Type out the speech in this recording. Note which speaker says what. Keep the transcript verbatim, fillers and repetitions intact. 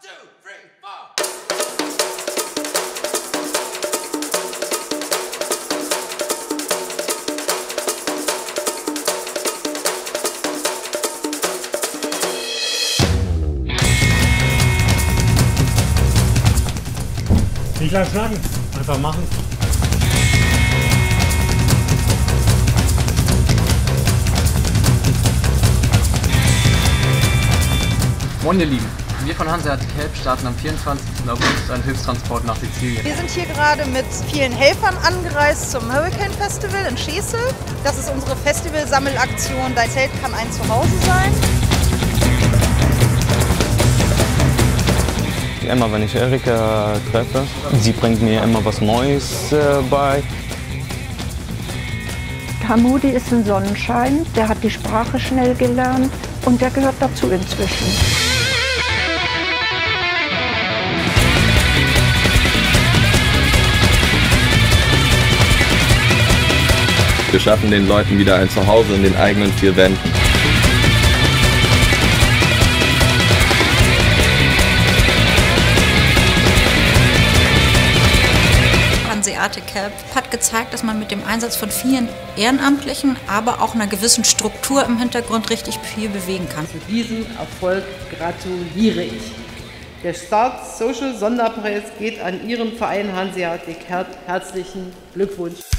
Speaker 1: two, three, four.
Speaker 2: Nicht lang schnacken, einfach machen.
Speaker 3: Moin ihr Lieben, wir von Hanseatic Help starten am vierundzwanzigsten August einen Hilfstransport nach Sizilien.
Speaker 4: Wir sind hier gerade mit vielen Helfern angereist zum Hurricane Festival in Schesel. Das ist unsere Festival-Sammelaktion. Dein Zelt kann ein Zuhause sein.
Speaker 5: Immer wenn ich Erika treffe, sie bringt mir immer was Neues äh, bei.
Speaker 6: Hamudi ist ein Sonnenschein, der hat die Sprache schnell gelernt und der gehört dazu inzwischen.
Speaker 7: Wir schaffen den Leuten wieder ein Zuhause in den eigenen vier Wänden.
Speaker 8: Hanseatic Help hat gezeigt, dass man mit dem Einsatz von vielen Ehrenamtlichen, aber auch einer gewissen Struktur im Hintergrund richtig viel bewegen kann.
Speaker 9: Zu diesem Erfolg gratuliere ich. Der Start Social Sonderpreis geht an Ihren Verein Hanseatic Help. Herzlichen Glückwunsch.